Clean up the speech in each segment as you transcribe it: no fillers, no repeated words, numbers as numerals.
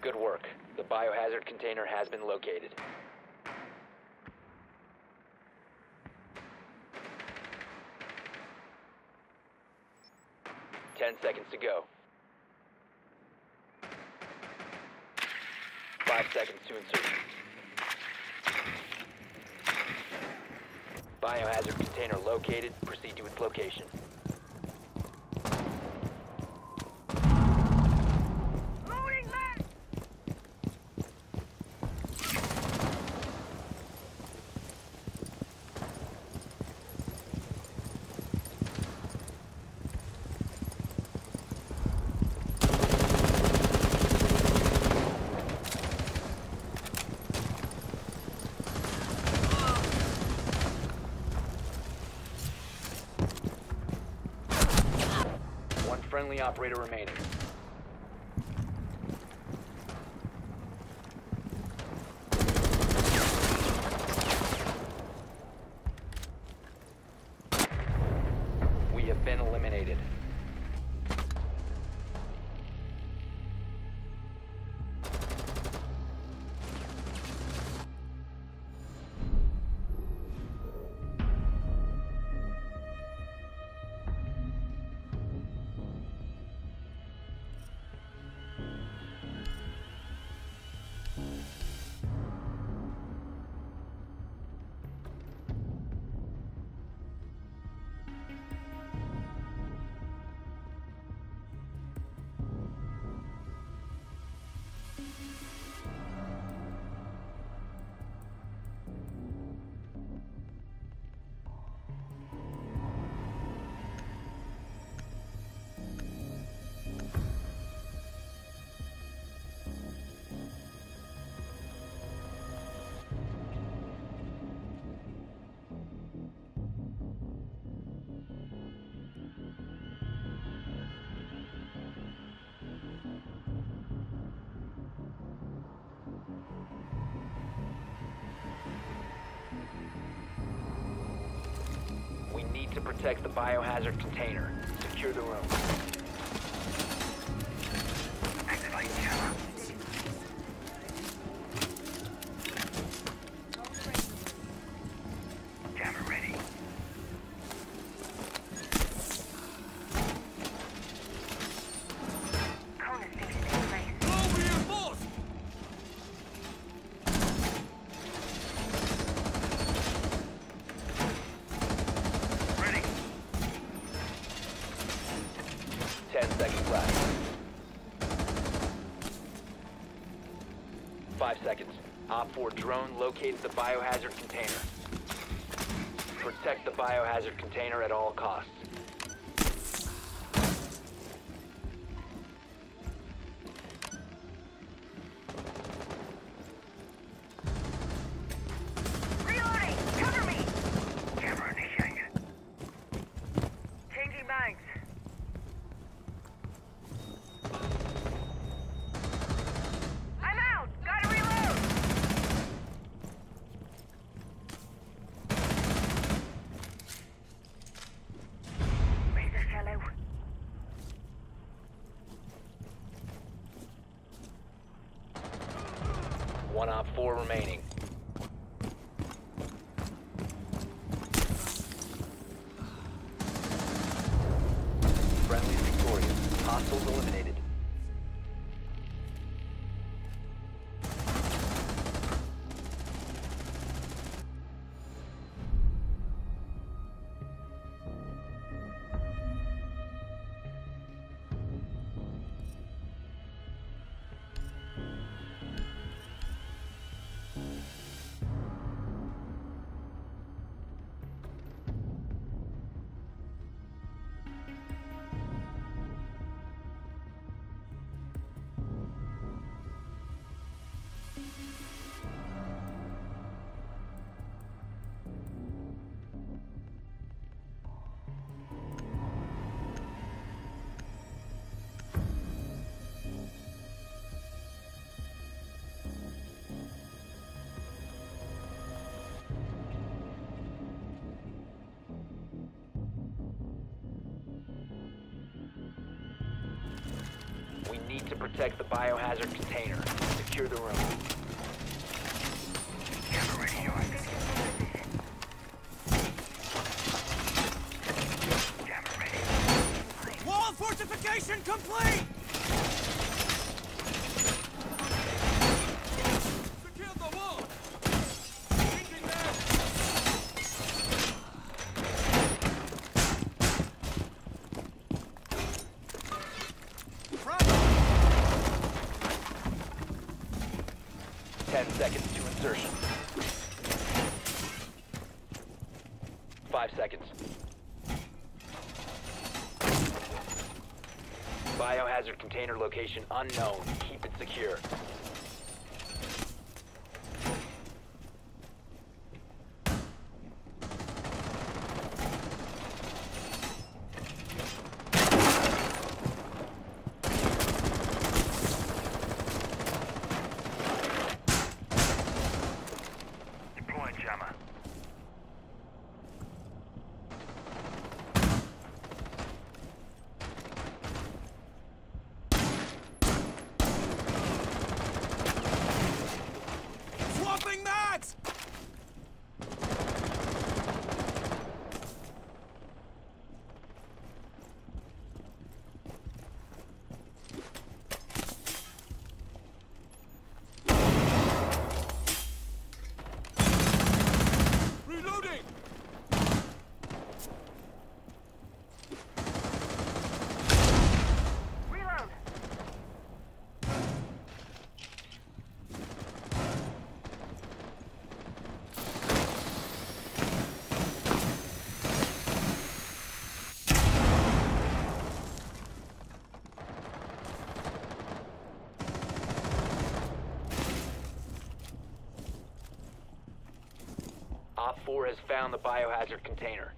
Good work. The biohazard container has been located. Ten seconds to go. 5 seconds to insertion. Biohazard container located. Proceed to its location. Loading that! One friendly operator remaining. We have been eliminated. We need to protect the biohazard container. Secure the room. Activate camera. Camera ready. Cone is fixed in place. Ready. 10 seconds left. 5 seconds. Op 4 drone located the biohazard container. Protect the biohazard container at all costs. Reloading! Cover me! Camera initiated. Changing mags. I'm out! Gotta reload! Razor shallow. One Op 4 remaining. Friendly victorious. Hostiles eliminated. to protect the biohazard container. Secure the room. Camera radio active. Camera ready. Wall fortification complete! Secure the wall! Changing that! Front! 10 seconds to insertion. 5 seconds. Biohazard container location unknown. Keep it secure. Deploying jammer. Swapping mags! Reloading! Reload. Op 4 has found the biohazard container.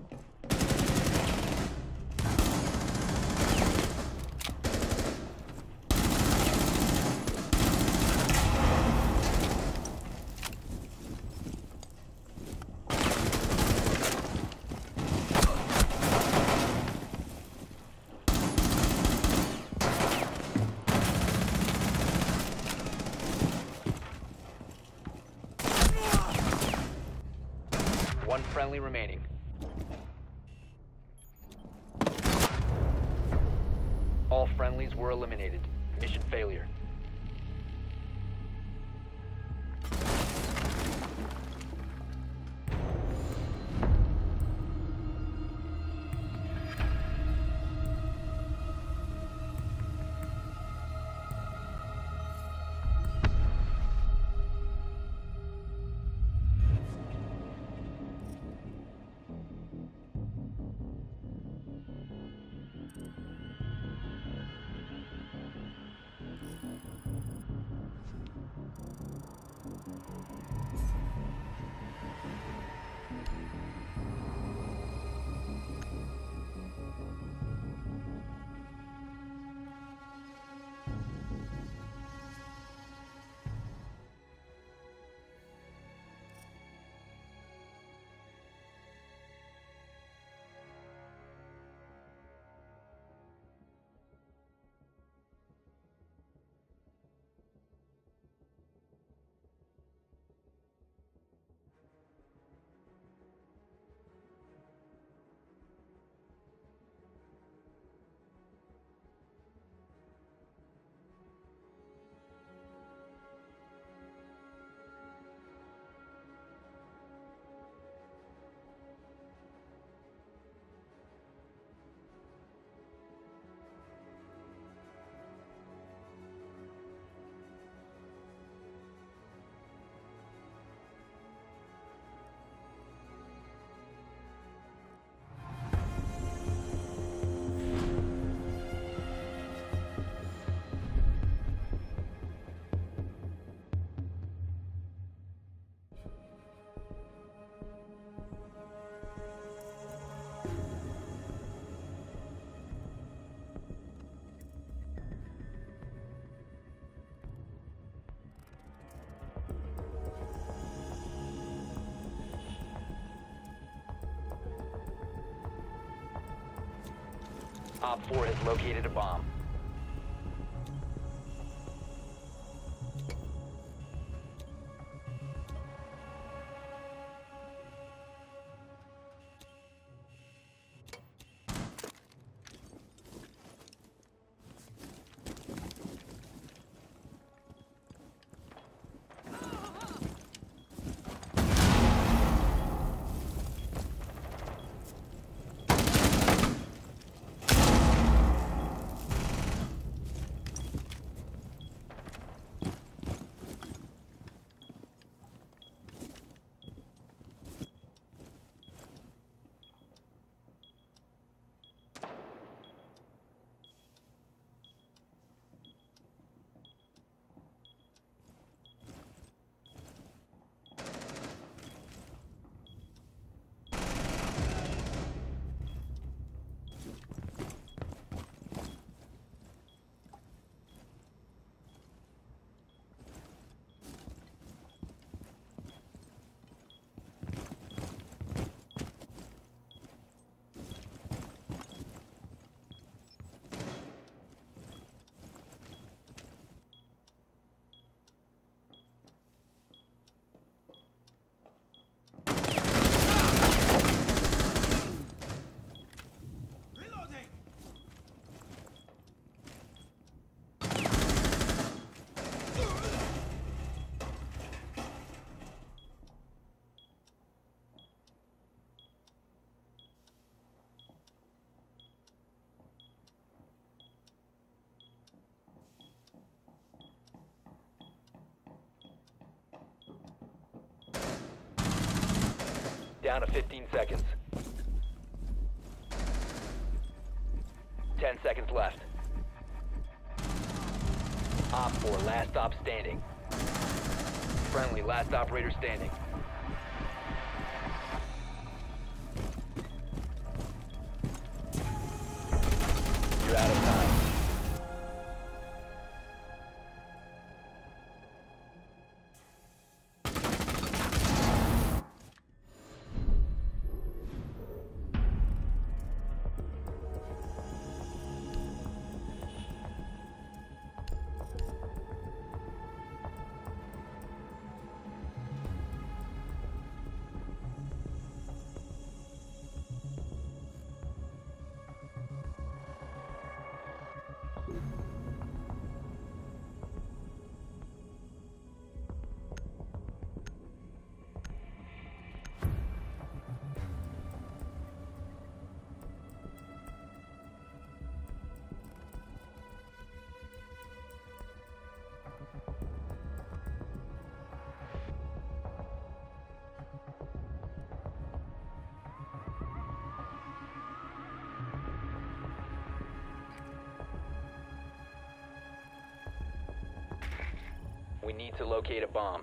One friendly remaining. All friendlies were eliminated. Mission failure. Op 4 has located a bomb. down to 15 seconds. 10 seconds left. Op 4, last stop standing. Friendly, last operator standing. You're out of time. We need to locate a bomb.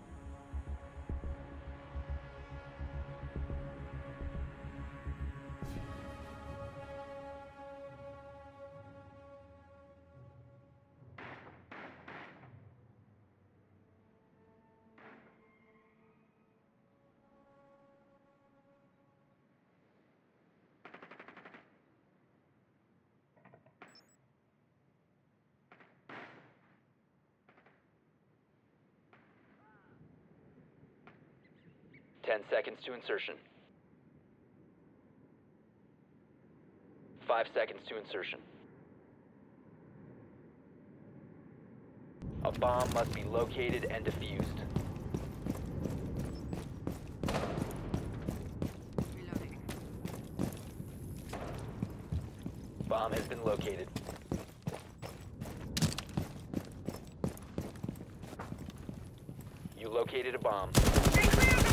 Ten seconds to insertion. 5 seconds to insertion. A bomb must be located and defused. Reloading. Bomb has been located. You located a bomb. Stay clear of